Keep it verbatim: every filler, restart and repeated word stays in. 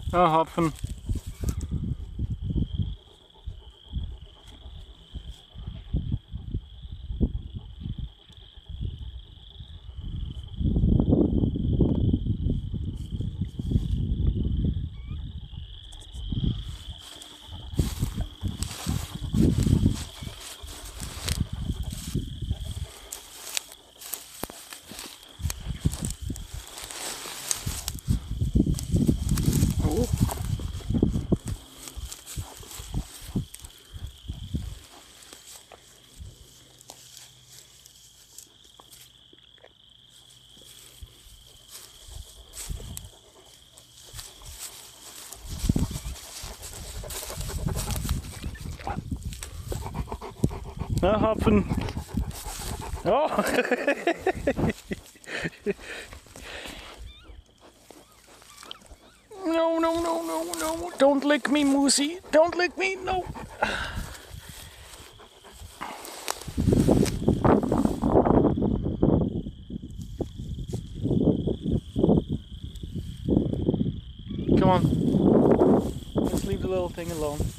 Oh, Hopfen. Oh. Oh, Hopfen. Oh. No, no, no, no, no. Don't lick me, Moosey. Don't lick me, no. Come on. Let's leave the little thing alone.